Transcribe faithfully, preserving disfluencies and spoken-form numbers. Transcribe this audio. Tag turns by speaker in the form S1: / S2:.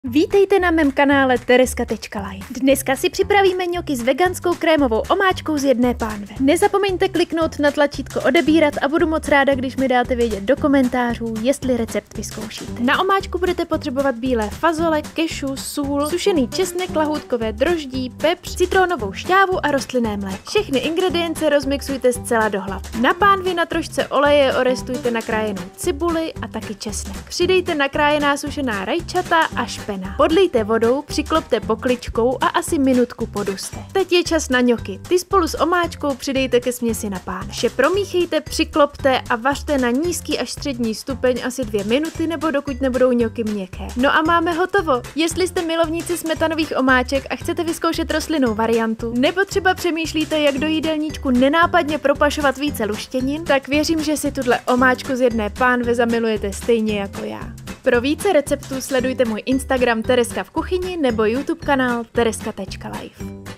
S1: Vítejte na mém kanále tereska tečka live. Dneska si připravíme ňoky s veganskou krémovou omáčkou z jedné pánve. Nezapomeňte kliknout na tlačítko odebírat a budu moc ráda, když mi dáte vědět do komentářů, jestli recept vyzkoušíte. Na omáčku budete potřebovat bílé fazole, kešu, sůl, sušený česnek, lahůdkové droždí, pepř, citronovou šťávu a rostlinné mléko. Všechny ingredience rozmixujte zcela do hlav. Na pánvi na trošce oleje orestujte nakrájenou cibuli a taky česnek. Přidejte nakrájená sušená rajčata a špenát. Podlijte vodou, přiklopte pokličkou a asi minutku poduste. Teď je čas na ňoky. Ty spolu s omáčkou přidejte ke směsi na pán. Vše promíchejte, přiklopte a vařte na nízký až střední stupeň asi dvě minuty nebo dokud nebudou ňoky měkké. No a máme hotovo. Jestli jste milovníci smetanových omáček a chcete vyzkoušet rostlinnou variantu, nebo třeba přemýšlíte, jak do jídelníčku nenápadně propašovat více luštěnin, tak věřím, že si tuhle omáčku z jedné pánve zamilujete stejně jako já. Pro více receptů sledujte můj Instagram Tereska v kuchyni nebo YouTube kanál tereska tečka live.